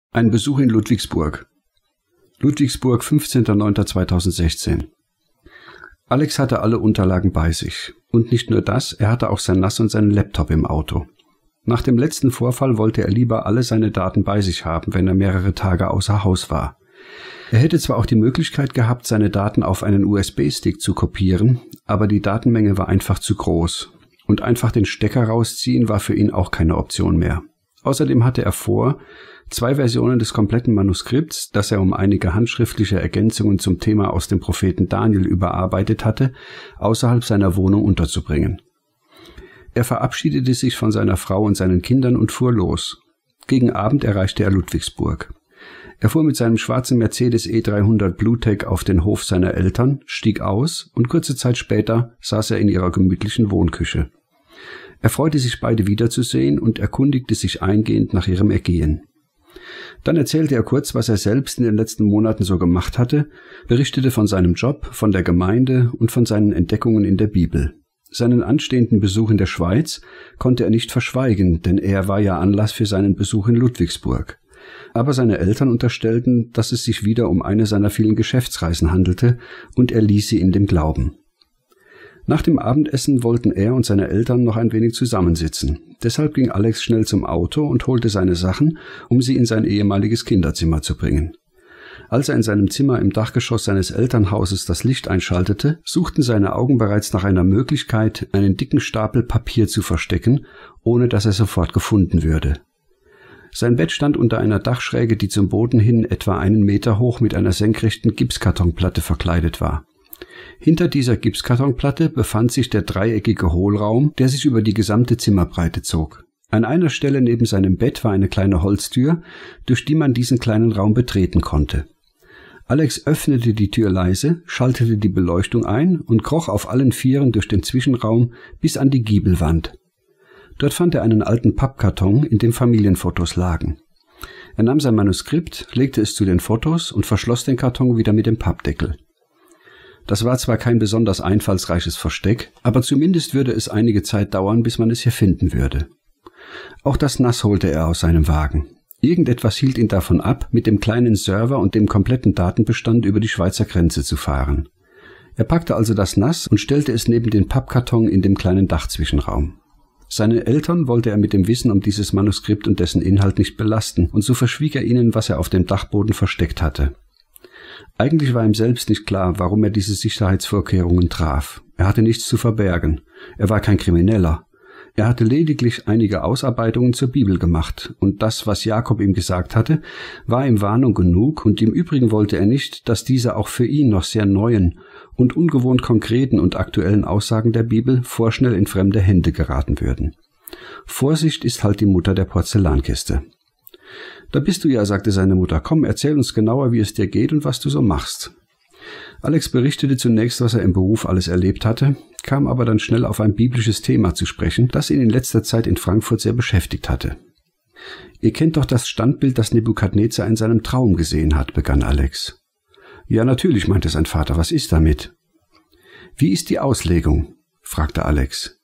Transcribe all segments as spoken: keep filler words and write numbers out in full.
Ein Besuch in Ludwigsburg. Ludwigsburg, fünfzehnter neunter zweitausendsechzehn. Alex hatte alle Unterlagen bei sich. Und nicht nur das, er hatte auch sein Nass und seinen Laptop im Auto. Nach dem letzten Vorfall wollte er lieber alle seine Daten bei sich haben, wenn er mehrere Tage außer Haus war. Er hätte zwar auch die Möglichkeit gehabt, seine Daten auf einen U S B-Stick zu kopieren, aber die Datenmenge war einfach zu groß. Und einfach den Stecker rausziehen war für ihn auch keine Option mehr. Außerdem hatte er vor, zwei Versionen des kompletten Manuskripts, das er um einige handschriftliche Ergänzungen zum Thema aus dem Propheten Daniel überarbeitet hatte, außerhalb seiner Wohnung unterzubringen. Er verabschiedete sich von seiner Frau und seinen Kindern und fuhr los. Gegen Abend erreichte er Ludwigsburg. Er fuhr mit seinem schwarzen Mercedes E dreihundert Bluetech auf den Hof seiner Eltern, stieg aus und kurze Zeit später saß er in ihrer gemütlichen Wohnküche. Er freute sich, beide wiederzusehen und erkundigte sich eingehend nach ihrem Ergehen. Dann erzählte er kurz, was er selbst in den letzten Monaten so gemacht hatte, berichtete von seinem Job, von der Gemeinde und von seinen Entdeckungen in der Bibel. Seinen anstehenden Besuch in der Schweiz konnte er nicht verschweigen, denn er war ja Anlass für seinen Besuch in Ludwigsburg. Aber seine Eltern unterstellten, dass es sich wieder um eine seiner vielen Geschäftsreisen handelte, und er ließ sie in dem Glauben. Nach dem Abendessen wollten er und seine Eltern noch ein wenig zusammensitzen. Deshalb ging Alex schnell zum Auto und holte seine Sachen, um sie in sein ehemaliges Kinderzimmer zu bringen. Als er in seinem Zimmer im Dachgeschoss seines Elternhauses das Licht einschaltete, suchten seine Augen bereits nach einer Möglichkeit, einen dicken Stapel Papier zu verstecken, ohne dass er sofort gefunden würde. Sein Bett stand unter einer Dachschräge, die zum Boden hin etwa einen Meter hoch mit einer senkrechten Gipskartonplatte verkleidet war. Hinter dieser Gipskartonplatte befand sich der dreieckige Hohlraum, der sich über die gesamte Zimmerbreite zog. An einer Stelle neben seinem Bett war eine kleine Holztür, durch die man diesen kleinen Raum betreten konnte. Alex öffnete die Tür leise, schaltete die Beleuchtung ein und kroch auf allen Vieren durch den Zwischenraum bis an die Giebelwand. Dort fand er einen alten Pappkarton, in dem Familienfotos lagen. Er nahm sein Manuskript, legte es zu den Fotos und verschloss den Karton wieder mit dem Pappdeckel. Das war zwar kein besonders einfallsreiches Versteck, aber zumindest würde es einige Zeit dauern, bis man es hier finden würde. Auch das Nass holte er aus seinem Wagen. Irgendetwas hielt ihn davon ab, mit dem kleinen Server und dem kompletten Datenbestand über die Schweizer Grenze zu fahren. Er packte also das Nass und stellte es neben den Pappkarton in dem kleinen Dachzwischenraum. Seine Eltern wollte er mit dem Wissen um dieses Manuskript und dessen Inhalt nicht belasten, und so verschwieg er ihnen, was er auf dem Dachboden versteckt hatte. Eigentlich war ihm selbst nicht klar, warum er diese Sicherheitsvorkehrungen traf. Er hatte nichts zu verbergen. Er war kein Krimineller. Er hatte lediglich einige Ausarbeitungen zur Bibel gemacht, und das, was Jakob ihm gesagt hatte, war ihm Warnung genug, und im Übrigen wollte er nicht, dass diese auch für ihn noch sehr neuen und ungewohnt konkreten und aktuellen Aussagen der Bibel vorschnell in fremde Hände geraten würden. Vorsicht ist halt die Mutter der Porzellankiste. »Da bist du ja«, sagte seine Mutter. »Komm, erzähl uns genauer, wie es dir geht und was du so machst.« Alex berichtete zunächst, was er im Beruf alles erlebt hatte, kam aber dann schnell auf ein biblisches Thema zu sprechen, das ihn in letzter Zeit in Frankfurt sehr beschäftigt hatte. »Ihr kennt doch das Standbild, das Nebukadnezar in seinem Traum gesehen hat«, begann Alex. »Ja, natürlich«, meinte sein Vater. »Was ist damit?« »Wie ist die Auslegung?«, fragte Alex.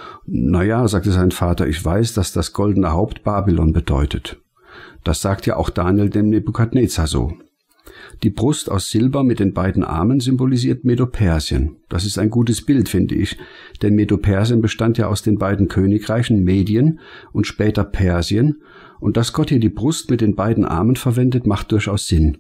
»Na ja«, sagte sein Vater, »ich weiß, dass das goldene Haupt Babylon bedeutet. Das sagt ja auch Daniel dem Nebukadnezar so. Die Brust aus Silber mit den beiden Armen symbolisiert Medo-Persien. Das ist ein gutes Bild, finde ich, denn Medo-Persien bestand ja aus den beiden Königreichen Medien und später Persien, und dass Gott hier die Brust mit den beiden Armen verwendet, macht durchaus Sinn.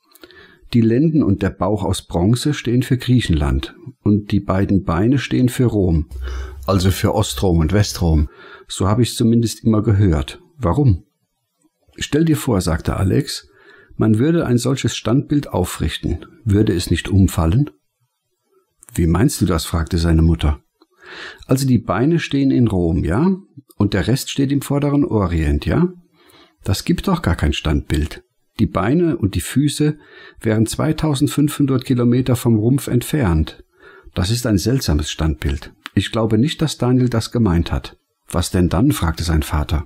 Die Lenden und der Bauch aus Bronze stehen für Griechenland, und die beiden Beine stehen für Rom, also für Ostrom und Westrom. So habe ich es zumindest immer gehört. Warum? »Stell dir vor«, sagte Alex, »man würde ein solches Standbild aufrichten. Würde es nicht umfallen?« »Wie meinst du das?«, fragte seine Mutter. »Also die Beine stehen in Rom, ja? Und der Rest steht im vorderen Orient, ja? Das gibt doch gar kein Standbild. Die Beine und die Füße wären zweitausendfünfhundert Kilometer vom Rumpf entfernt. Das ist ein seltsames Standbild. Ich glaube nicht, dass Daniel das gemeint hat.« »Was denn dann?«, fragte sein Vater.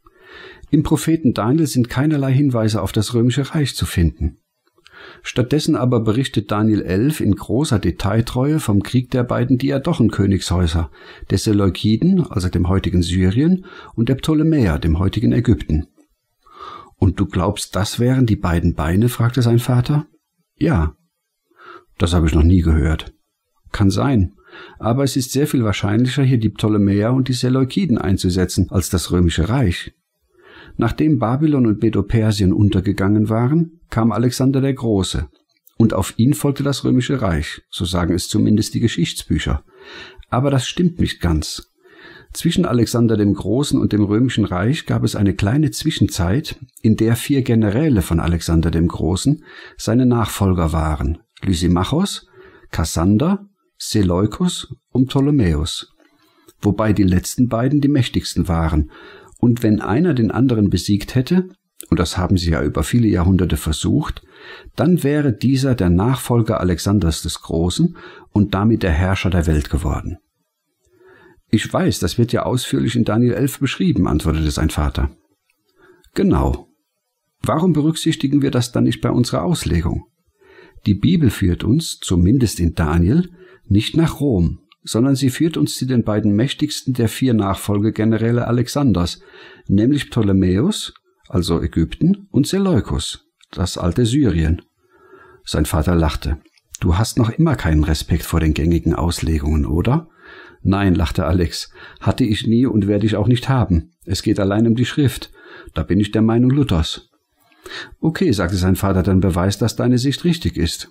»Im Propheten Daniel sind keinerlei Hinweise auf das Römische Reich zu finden. Stattdessen aber berichtet Daniel elf in großer Detailtreue vom Krieg der beiden Diadochenkönigshäuser, der Seleukiden, also dem heutigen Syrien, und der Ptolemäer, dem heutigen Ägypten. Und du glaubst, das wären die beiden Beine? Fragte sein Vater. Ja. Das habe ich noch nie gehört. Kann sein. Aber es ist sehr viel wahrscheinlicher, hier die Ptolemäer und die Seleukiden einzusetzen, als das Römische Reich. Nachdem Babylon und Medo-Persien untergegangen waren, kam Alexander der Große. Und auf ihn folgte das Römische Reich, so sagen es zumindest die Geschichtsbücher. Aber das stimmt nicht ganz. Zwischen Alexander dem Großen und dem Römischen Reich gab es eine kleine Zwischenzeit, in der vier Generäle von Alexander dem Großen seine Nachfolger waren: Lysimachos, Kassander, Seleukus und Ptolemäus, wobei die letzten beiden die mächtigsten waren. Und wenn einer den anderen besiegt hätte, und das haben sie ja über viele Jahrhunderte versucht, dann wäre dieser der Nachfolger Alexanders des Großen und damit der Herrscher der Welt geworden. Ich weiß, das wird ja ausführlich in Daniel elf beschrieben, antwortete sein Vater. Genau. Warum berücksichtigen wir das dann nicht bei unserer Auslegung? Die Bibel führt uns, zumindest in Daniel, nicht nach Rom, sondern sie führt uns zu den beiden mächtigsten der vier Nachfolgegeneräle Alexanders, nämlich Ptolemäus, also Ägypten, und Seleukus, das alte Syrien. Sein Vater lachte. Du hast noch immer keinen Respekt vor den gängigen Auslegungen, oder? Nein, lachte Alex, hatte ich nie und werde ich auch nicht haben. Es geht allein um die Schrift. Da bin ich der Meinung Luthers. Okay, sagte sein Vater, dann beweis, dass deine Sicht richtig ist.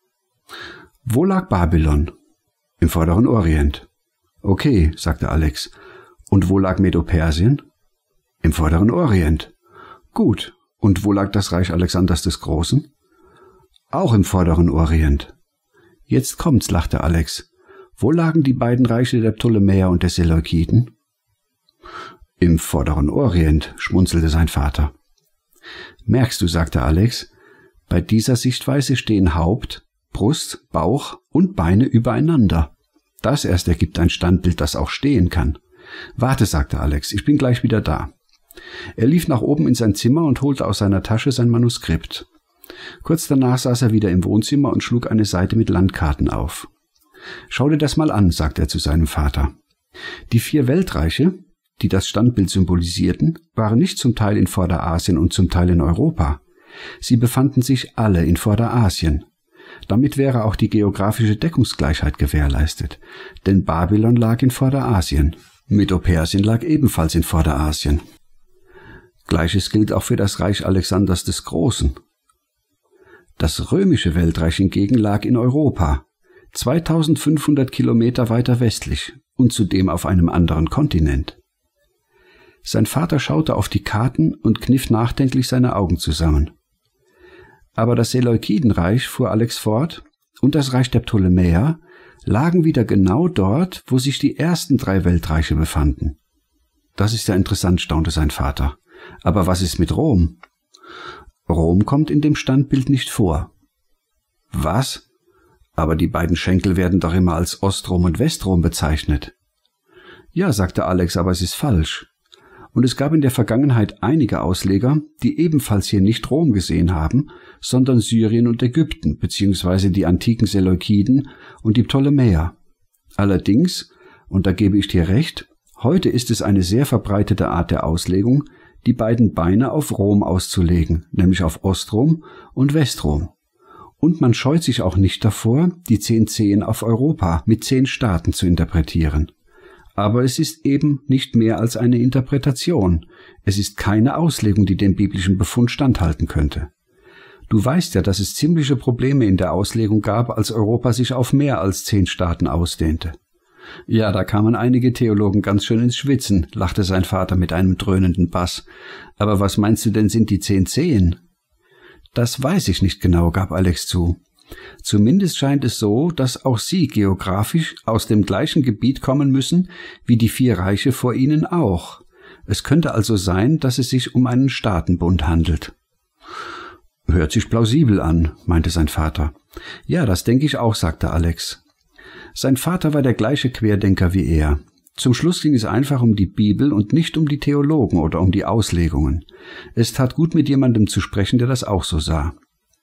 Wo lag Babylon? Im Vorderen Orient. Okay, sagte Alex. Und wo lag Medo-Persien? Im Vorderen Orient. Gut. Und wo lag das Reich Alexanders des Großen? Auch im Vorderen Orient. Jetzt kommt's, lachte Alex. Wo lagen die beiden Reiche der Ptolemäer und der Seleukiden? Im Vorderen Orient, schmunzelte sein Vater. Merkst du, sagte Alex, bei dieser Sichtweise stehen Haupt, Brust, Bauch und Beine übereinander. Das erst ergibt ein Standbild, das auch stehen kann. Warte, sagte Alex, ich bin gleich wieder da. Er lief nach oben in sein Zimmer und holte aus seiner Tasche sein Manuskript. Kurz danach saß er wieder im Wohnzimmer und schlug eine Seite mit Landkarten auf. Schau dir das mal an, sagte er zu seinem Vater. Die vier Weltreiche, die das Standbild symbolisierten, waren nicht zum Teil in Vorderasien und zum Teil in Europa. Sie befanden sich alle in Vorderasien. Damit wäre auch die geografische Deckungsgleichheit gewährleistet, denn Babylon lag in Vorderasien, Medo-Persien lag ebenfalls in Vorderasien. Gleiches gilt auch für das Reich Alexanders des Großen. Das römische Weltreich hingegen lag in Europa, zweitausendfünfhundert Kilometer weiter westlich und zudem auf einem anderen Kontinent. Sein Vater schaute auf die Karten und kniff nachdenklich seine Augen zusammen. Aber das Seleukidenreich, fuhr Alex fort, und das Reich der Ptolemäer lagen wieder genau dort, wo sich die ersten drei Weltreiche befanden. Das ist ja interessant, staunte sein Vater. Aber was ist mit Rom? Rom kommt in dem Standbild nicht vor. Was? Aber die beiden Schenkel werden doch immer als Ostrom und Westrom bezeichnet. Ja, sagte Alex, aber es ist falsch. Und es gab in der Vergangenheit einige Ausleger, die ebenfalls hier nicht Rom gesehen haben, sondern Syrien und Ägypten, beziehungsweise die antiken Seleukiden und die Ptolemäer. Allerdings, und da gebe ich dir recht, heute ist es eine sehr verbreitete Art der Auslegung, die beiden Beine auf Rom auszulegen, nämlich auf Ostrom und Westrom. Und man scheut sich auch nicht davor, die zehn Zehen auf Europa mit zehn Staaten zu interpretieren. Aber es ist eben nicht mehr als eine Interpretation. Es ist keine Auslegung, die dem biblischen Befund standhalten könnte. Du weißt ja, dass es ziemliche Probleme in der Auslegung gab, als Europa sich auf mehr als zehn Staaten ausdehnte. Ja, da kamen einige Theologen ganz schön ins Schwitzen, lachte sein Vater mit einem dröhnenden Bass. Aber was meinst du denn sind die zehn Zehen? Das weiß ich nicht genau, gab Alex zu. Zumindest scheint es so, dass auch sie geografisch aus dem gleichen Gebiet kommen müssen, wie die vier Reiche vor ihnen auch. Es könnte also sein, dass es sich um einen Staatenbund handelt. Hört sich plausibel an, meinte sein Vater. Ja, das denke ich auch, sagte Alex. Sein Vater war der gleiche Querdenker wie er. Zum Schluss ging es einfach um die Bibel und nicht um die Theologen oder um die Auslegungen. Es tat gut, mit jemandem zu sprechen, der das auch so sah.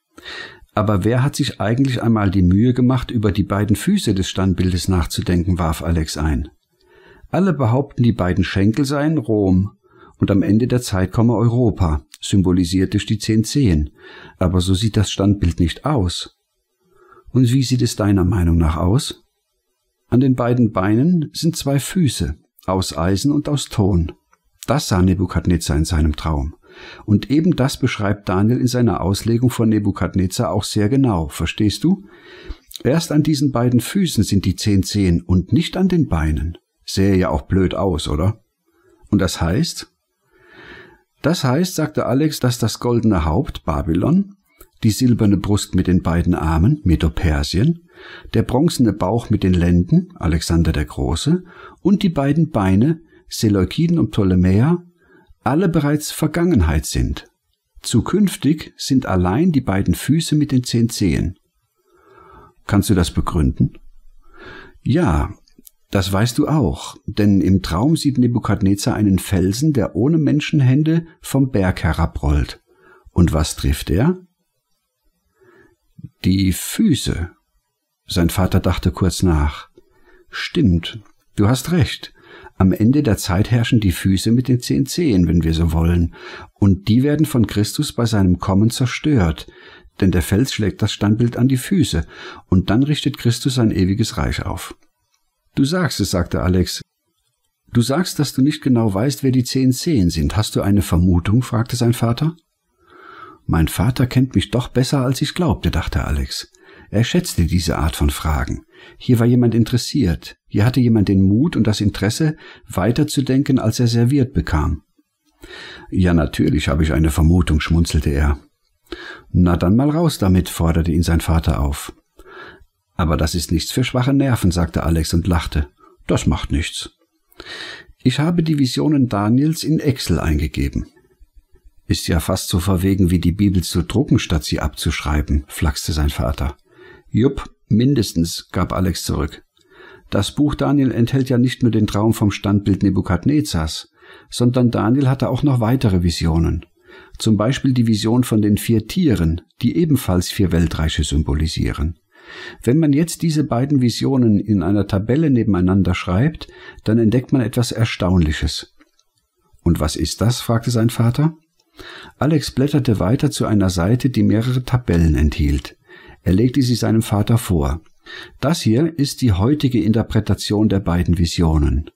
Aber wer hat sich eigentlich einmal die Mühe gemacht, über die beiden Füße des Standbildes nachzudenken, warf Alex ein. Alle behaupten, die beiden Schenkel seien Rom und am Ende der Zeit komme Europa, symbolisiert durch die zehn Zehen. Aber so sieht das Standbild nicht aus. Und wie sieht es deiner Meinung nach aus? An den beiden Beinen sind zwei Füße, aus Eisen und aus Ton. Das sah Nebukadnezar in seinem Traum. Und eben das beschreibt Daniel in seiner Auslegung von Nebukadnezar auch sehr genau, verstehst du? Erst an diesen beiden Füßen sind die zehn Zehen und nicht an den Beinen. Sähe ja auch blöd aus, oder? Und das heißt? Das heißt, sagte Alex, dass das goldene Haupt, Babylon, die silberne Brust mit den beiden Armen, Medo-Persien, der bronzene Bauch mit den Lenden, Alexander der Große, und die beiden Beine, Seleukiden und Ptolemäer, alle bereits Vergangenheit sind. Zukünftig sind allein die beiden Füße mit den zehn Zehen. Kannst du das begründen? Ja, das weißt du auch, denn im Traum sieht Nebukadnezar einen Felsen, der ohne Menschenhände vom Berg herabrollt. Und was trifft er? Die Füße. Sein Vater dachte kurz nach. Stimmt, du hast recht. Am Ende der Zeit herrschen die Füße mit den zehn Zehen, wenn wir so wollen, und die werden von Christus bei seinem Kommen zerstört, denn der Fels schlägt das Standbild an die Füße, und dann richtet Christus sein ewiges Reich auf. Du sagst es, sagte Alex. Du sagst, dass du nicht genau weißt, wer die zehn Zehen sind. Hast du eine Vermutung? Fragte sein Vater. Mein Vater kennt mich doch besser, als ich glaubte, dachte Alex. Er schätzte diese Art von Fragen. Hier war jemand interessiert. Hier hatte jemand den Mut und das Interesse, weiterzudenken, als er serviert bekam. Ja, natürlich habe ich eine Vermutung, schmunzelte er. Na dann mal raus damit, forderte ihn sein Vater auf. Aber das ist nichts für schwache Nerven, sagte Alex und lachte. Das macht nichts. Ich habe die Visionen Daniels in Excel eingegeben. Ist ja fast so verwegen wie die Bibel zu drucken, statt sie abzuschreiben, flachste sein Vater. Jupp, mindestens, gab Alex zurück. Das Buch Daniel enthält ja nicht nur den Traum vom Standbild Nebukadnezars, sondern Daniel hatte auch noch weitere Visionen. Zum Beispiel die Vision von den vier Tieren, die ebenfalls vier Weltreiche symbolisieren. Wenn man jetzt diese beiden Visionen in einer Tabelle nebeneinander schreibt, dann entdeckt man etwas Erstaunliches. Und was ist das? Fragte sein Vater. Alex blätterte weiter zu einer Seite, die mehrere Tabellen enthielt. Er legte sie seinem Vater vor. Das hier ist die heutige Interpretation der beiden Visionen.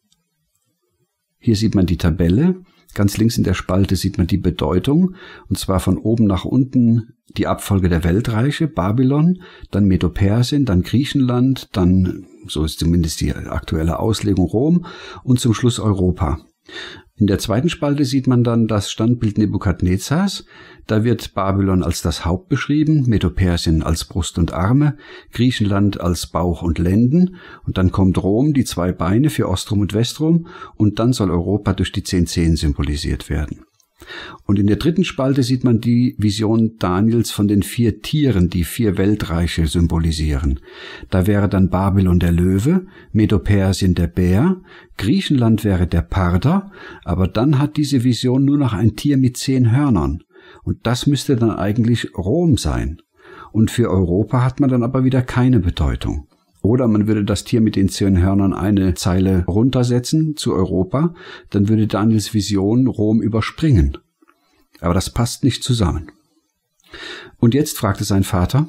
Hier sieht man die Tabelle. Ganz links in der Spalte sieht man die Bedeutung, und zwar von oben nach unten die Abfolge der Weltreiche, Babylon, dann Medo-Persien, dann Griechenland, dann, so ist zumindest die aktuelle Auslegung, Rom und zum Schluss Europa. In der zweiten Spalte sieht man dann das Standbild Nebukadnezars. Da wird Babylon als das Haupt beschrieben, Medo-Persien als Brust und Arme, Griechenland als Bauch und Lenden, und dann kommt Rom, die zwei Beine für Ostrom und Westrom, und dann soll Europa durch die zehn Zehen symbolisiert werden. Und in der dritten Spalte sieht man die Vision Daniels von den vier Tieren, die vier Weltreiche symbolisieren. Da wäre dann Babylon der Löwe, Medo-Persien der Bär, Griechenland wäre der Parther, aber dann hat diese Vision nur noch ein Tier mit zehn Hörnern. Und das müsste dann eigentlich Rom sein. Und für Europa hat man dann aber wieder keine Bedeutung. Oder man würde das Tier mit den zehn Hörnern eine Zeile runtersetzen zu Europa, dann würde Daniels Vision Rom überspringen. Aber das passt nicht zusammen. Und jetzt fragte sein Vater,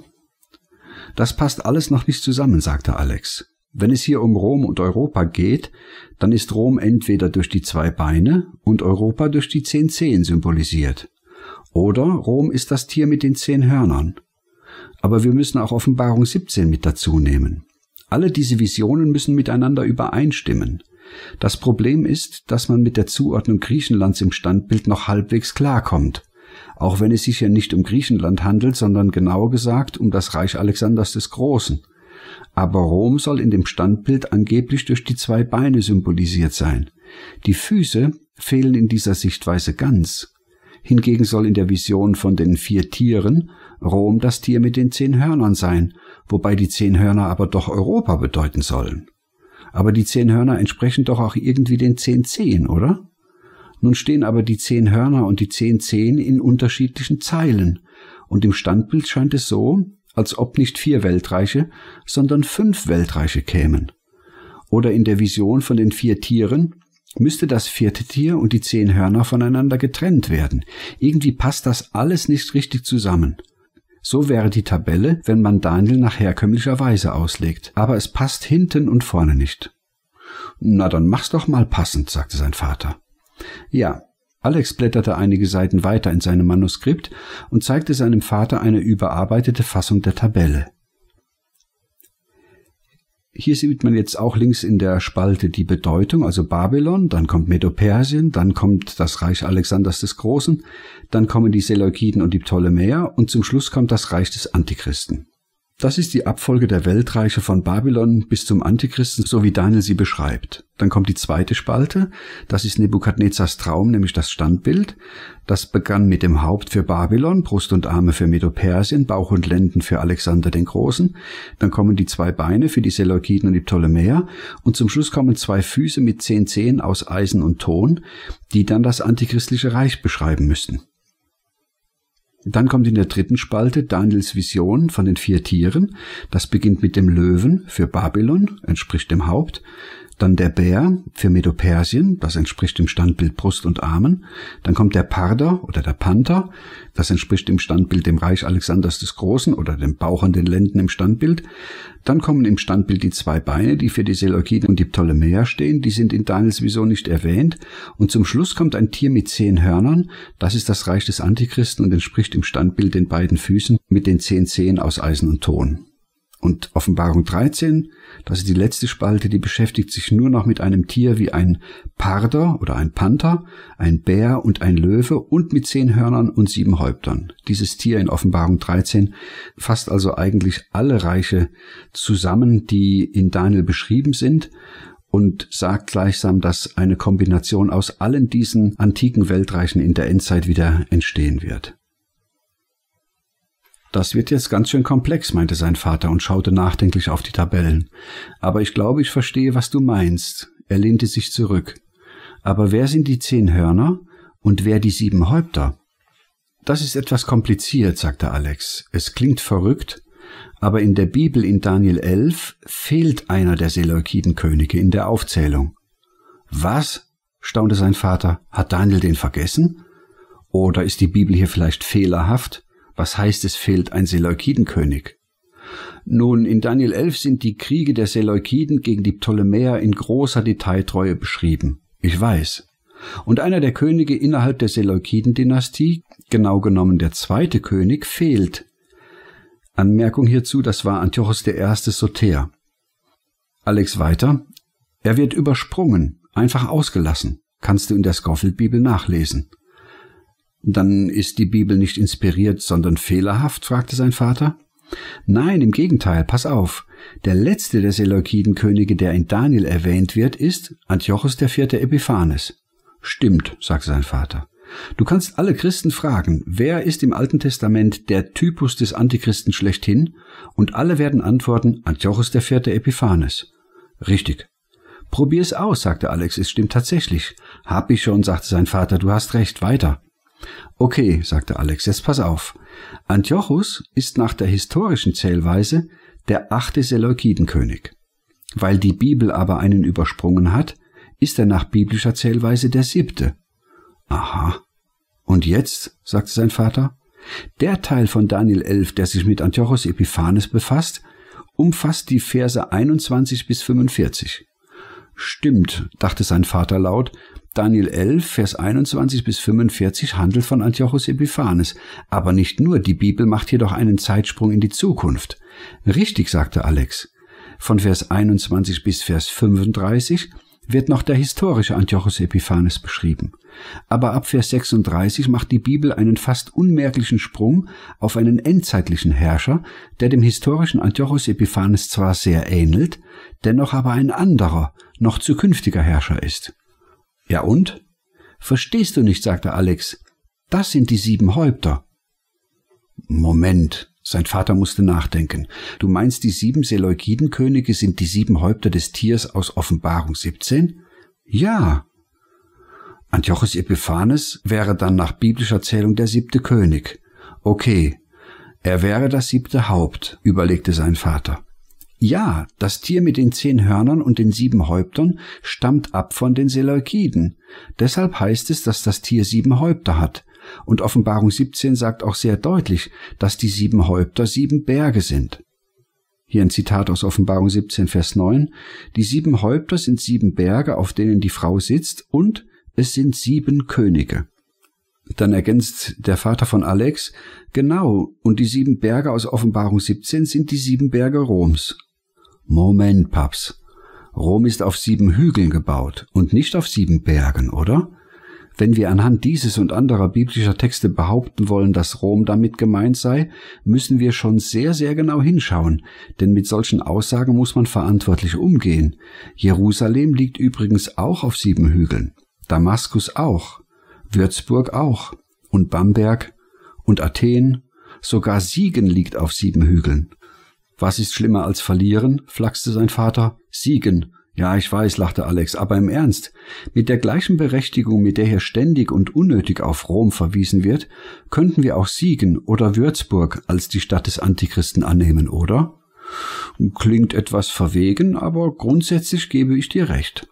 das passt alles noch nicht zusammen, sagte Alex. Wenn es hier um Rom und Europa geht, dann ist Rom entweder durch die zwei Beine und Europa durch die zehn Zehen symbolisiert. Oder Rom ist das Tier mit den zehn Hörnern. Aber wir müssen auch Offenbarung siebzehn mit dazu nehmen. Alle diese Visionen müssen miteinander übereinstimmen. Das Problem ist, dass man mit der Zuordnung Griechenlands im Standbild noch halbwegs klarkommt, auch wenn es sich ja nicht um Griechenland handelt, sondern genauer gesagt um das Reich Alexanders des Großen. Aber Rom soll in dem Standbild angeblich durch die zwei Beine symbolisiert sein. Die Füße fehlen in dieser Sichtweise ganz. Hingegen soll in der Vision von den vier Tieren Rom das Tier mit den zehn Hörnern sein, wobei die zehn Hörner aber doch Europa bedeuten sollen. Aber die zehn Hörner entsprechen doch auch irgendwie den zehn Zehen, oder? Nun stehen aber die zehn Hörner und die zehn Zehen in unterschiedlichen Zeilen, und im Standbild scheint es so, als ob nicht vier Weltreiche, sondern fünf Weltreiche kämen. Oder in der Vision von den vier Tieren müsste das vierte Tier und die zehn Hörner voneinander getrennt werden. Irgendwie passt das alles nicht richtig zusammen. So wäre die Tabelle, wenn man Daniel nach herkömmlicher Weise auslegt. Aber es passt hinten und vorne nicht. »Na, dann mach's doch mal passend«, sagte sein Vater. Ja, Alex blätterte einige Seiten weiter in seinem Manuskript und zeigte seinem Vater eine überarbeitete Fassung der Tabelle. Hier sieht man jetzt auch links in der Spalte die Bedeutung, also Babylon, dann kommt Medo-Persien, dann kommt das Reich Alexanders des Großen, dann kommen die Seleukiden und die Ptolemäer und zum Schluss kommt das Reich des Antichristen. Das ist die Abfolge der Weltreiche von Babylon bis zum Antichristen, so wie Daniel sie beschreibt. Dann kommt die zweite Spalte, das ist Nebukadnezars Traum, nämlich das Standbild. Das begann mit dem Haupt für Babylon, Brust und Arme für Medo-Persien, Bauch und Lenden für Alexander den Großen. Dann kommen die zwei Beine für die Seleukiden und die Ptolemäer. Und zum Schluss kommen zwei Füße mit zehn Zehen aus Eisen und Ton, die dann das antichristliche Reich beschreiben müssten. Dann kommt in der dritten Spalte Daniels Vision von den vier Tieren. Das beginnt mit dem Löwen für Babylon, entspricht dem Haupt. Dann der Bär für Medo-Persien, das entspricht dem Standbild Brust und Armen. Dann kommt der Pardor oder der Panther, das entspricht dem Standbild dem Reich Alexanders des Großen oder dem Bauch und den Lenden im Standbild. Dann kommen im Standbild die zwei Beine, die für die Seleukiden und die Ptolemäer stehen, die sind in Daniels Vision nicht erwähnt. Und zum Schluss kommt ein Tier mit zehn Hörnern, das ist das Reich des Antichristen und entspricht im Standbild den beiden Füßen mit den zehn Zehen aus Eisen und Ton. Und Offenbarung dreizehn, das ist die letzte Spalte, die beschäftigt sich nur noch mit einem Tier wie ein Pardor oder ein Panther, ein Bär und ein Löwe und mit zehn Hörnern und sieben Häuptern. Dieses Tier in Offenbarung dreizehn fasst also eigentlich alle Reiche zusammen, die in Daniel beschrieben sind und sagt gleichsam, dass eine Kombination aus allen diesen antiken Weltreichen in der Endzeit wieder entstehen wird. »Das wird jetzt ganz schön komplex«, meinte sein Vater und schaute nachdenklich auf die Tabellen. »Aber ich glaube, ich verstehe, was du meinst.« Er lehnte sich zurück. »Aber wer sind die zehn Hörner und wer die sieben Häupter?« »Das ist etwas kompliziert«, sagte Alex. »Es klingt verrückt, aber in der Bibel in Daniel elf fehlt einer der Seleukidenkönige in der Aufzählung.« »Was?«, staunte sein Vater. »Hat Daniel den vergessen? Oder ist die Bibel hier vielleicht fehlerhaft? Was heißt, es fehlt ein Seleukidenkönig?« Nun, in Daniel elf sind die Kriege der Seleukiden gegen die Ptolemäer in großer Detailtreue beschrieben. Ich weiß. Und einer der Könige innerhalb der Seleukiden-Dynastie, genau genommen der zweite König, fehlt. Anmerkung hierzu, das war Antiochos der Erste Soter. Alex weiter. Er wird übersprungen, einfach ausgelassen. Kannst du in der Scofield-Bibel nachlesen. »Dann ist die Bibel nicht inspiriert, sondern fehlerhaft?« fragte sein Vater. »Nein, im Gegenteil, pass auf. Der letzte der Seleukidenkönige, der in Daniel erwähnt wird, ist Antiochos der Vierte Epiphanes.« »Stimmt«, sagte sein Vater. »Du kannst alle Christen fragen, wer ist im Alten Testament der Typus des Antichristen schlechthin? Und alle werden antworten, Antiochos der Vierte Epiphanes.« »Richtig.« »Probier es aus«, sagte Alex, »es stimmt tatsächlich.« »Hab ich schon«, sagte sein Vater, »du hast recht, weiter.« »Okay«, sagte Alex, »jetzt pass auf. Antiochos ist nach der historischen Zählweise der achte Seleukidenkönig. Weil die Bibel aber einen übersprungen hat, ist er nach biblischer Zählweise der siebte.« »Aha. Und jetzt«, sagte sein Vater, »der Teil von Daniel elf, der sich mit Antiochos Epiphanes befasst, umfasst die Verse einundzwanzig bis fünfundvierzig.« »Stimmt«, dachte sein Vater laut, Daniel elf, Vers einundzwanzig bis fünfundvierzig handelt von Antiochos Epiphanes. Aber nicht nur, die Bibel macht jedoch einen Zeitsprung in die Zukunft. »Richtig«, sagte Alex. Von Vers einundzwanzig bis Vers fünfunddreißig wird noch der historische Antiochos Epiphanes beschrieben. Aber ab Vers sechsunddreißig macht die Bibel einen fast unmerklichen Sprung auf einen endzeitlichen Herrscher, der dem historischen Antiochos Epiphanes zwar sehr ähnelt, dennoch aber ein anderer, noch zukünftiger Herrscher ist. »Ja und?« »Verstehst du nicht«, sagte Alex. »Das sind die sieben Häupter.« »Moment«, sein Vater musste nachdenken. »Du meinst, die sieben Seleukidenkönige sind die sieben Häupter des Tiers aus Offenbarung siebzehn?« »Ja.« »Antiochos Epiphanes wäre dann nach biblischer Zählung der siebte König.« »Okay, er wäre das siebte Haupt«, überlegte sein Vater. Ja, das Tier mit den zehn Hörnern und den sieben Häuptern stammt ab von den Seleukiden. Deshalb heißt es, dass das Tier sieben Häupter hat. Und Offenbarung siebzehn sagt auch sehr deutlich, dass die sieben Häupter sieben Berge sind. Hier ein Zitat aus Offenbarung siebzehn, Vers neun. Die sieben Häupter sind sieben Berge, auf denen die Frau sitzt, und es sind sieben Könige. Dann ergänzt der Vater von Alex, genau, und die sieben Berge aus Offenbarung siebzehn sind die sieben Berge Roms. Moment, Paps. Rom ist auf sieben Hügeln gebaut und nicht auf sieben Bergen, oder? Wenn wir anhand dieses und anderer biblischer Texte behaupten wollen, dass Rom damit gemeint sei, müssen wir schon sehr, sehr genau hinschauen, denn mit solchen Aussagen muss man verantwortlich umgehen. Jerusalem liegt übrigens auch auf sieben Hügeln, Damaskus auch, Würzburg auch und Bamberg und Athen, sogar Siegen liegt auf sieben Hügeln. Was ist schlimmer als verlieren, flachste sein Vater. Siegen. Ja, ich weiß, lachte Alex, aber im Ernst, mit der gleichen Berechtigung, mit der hier ständig und unnötig auf Rom verwiesen wird, könnten wir auch Siegen oder Würzburg als die Stadt des Antichristen annehmen, oder? Klingt etwas verwegen, aber grundsätzlich gebe ich dir recht.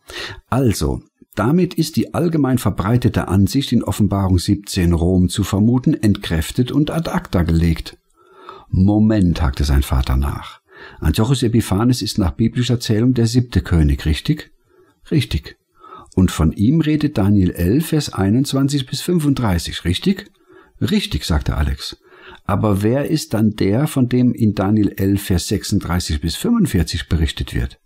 Also, damit ist die allgemein verbreitete Ansicht in Offenbarung siebzehn Rom zu vermuten entkräftet und ad acta gelegt. Moment, hakte sein Vater nach. Antiochus Epiphanes ist nach biblischer Zählung der siebte König, richtig? Richtig. Und von ihm redet Daniel elf, Vers einundzwanzig bis fünfunddreißig, richtig? Richtig, sagte Alex. Aber wer ist dann der, von dem in Daniel elf, Vers sechsunddreißig bis fünfundvierzig berichtet wird?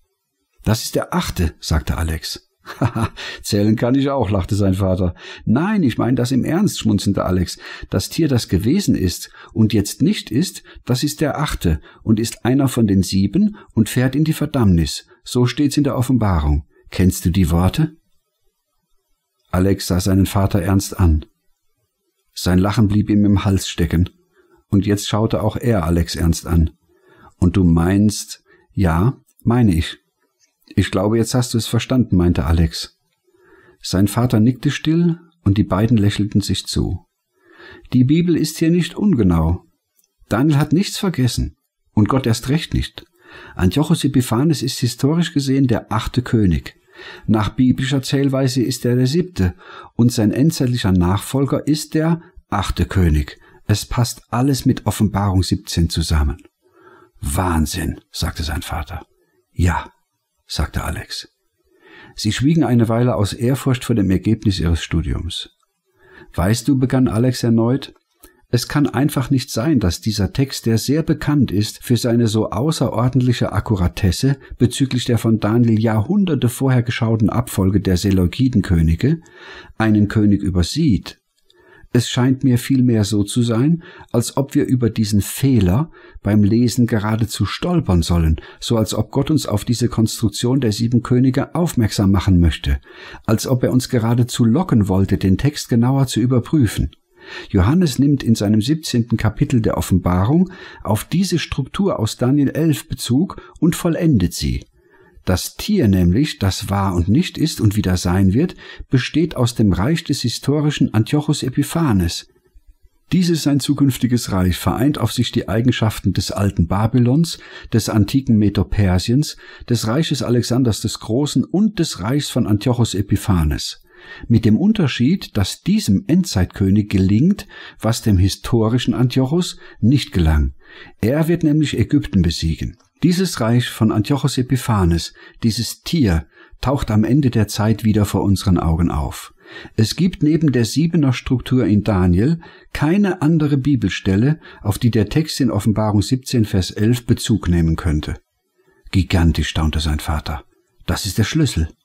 Das ist der achte, sagte Alex. Haha, zählen kann ich auch, lachte sein Vater. Nein, ich meine das im Ernst, schmunzelte Alex. Das Tier, das gewesen ist und jetzt nicht ist, das ist der achte und ist einer von den sieben und fährt in die Verdammnis. So steht's in der Offenbarung. Kennst du die Worte? Alex sah seinen Vater ernst an. Sein Lachen blieb ihm im Hals stecken. Und jetzt schaute auch er Alex ernst an. Und du meinst, ja, meine ich. Ich glaube, jetzt hast du es verstanden, meinte Alex. Sein Vater nickte still und die beiden lächelten sich zu. Die Bibel ist hier nicht ungenau. Daniel hat nichts vergessen und Gott erst recht nicht. Antiochus Epiphanes ist historisch gesehen der achte König. Nach biblischer Zählweise ist er der siebte und sein endzeitlicher Nachfolger ist der achte König. Es passt alles mit Offenbarung siebzehn zusammen. Wahnsinn, sagte sein Vater. Ja, sagte Alex. Sie schwiegen eine Weile aus Ehrfurcht vor dem Ergebnis ihres Studiums. Weißt du, begann Alex erneut, es kann einfach nicht sein, dass dieser Text, der sehr bekannt ist für seine so außerordentliche Akkuratesse bezüglich der von Daniel Jahrhunderte vorher geschauten Abfolge der Seleukidenkönige, einen König übersieht. Es scheint mir vielmehr so zu sein, als ob wir über diesen Fehler beim Lesen geradezu stolpern sollen, so als ob Gott uns auf diese Konstruktion der sieben Könige aufmerksam machen möchte, als ob er uns geradezu locken wollte, den Text genauer zu überprüfen. Johannes nimmt in seinem siebzehnten Kapitel der Offenbarung auf diese Struktur aus Daniel elf Bezug und vollendet sie. Das Tier nämlich, das war und nicht ist und wieder sein wird, besteht aus dem Reich des historischen Antiochus Epiphanes. Dieses sein zukünftiges Reich vereint auf sich die Eigenschaften des alten Babylons, des antiken Medo-Persiens, des Reiches Alexanders des Großen und des Reichs von Antiochus Epiphanes. Mit dem Unterschied, dass diesem Endzeitkönig gelingt, was dem historischen Antiochus nicht gelang. Er wird nämlich Ägypten besiegen. Dieses Reich von Antiochus Epiphanes, dieses Tier, taucht am Ende der Zeit wieder vor unseren Augen auf. Es gibt neben der siebener Struktur in Daniel keine andere Bibelstelle, auf die der Text in Offenbarung siebzehn, Vers elf Bezug nehmen könnte. Gigantisch, staunte sein Vater. Das ist der Schlüssel.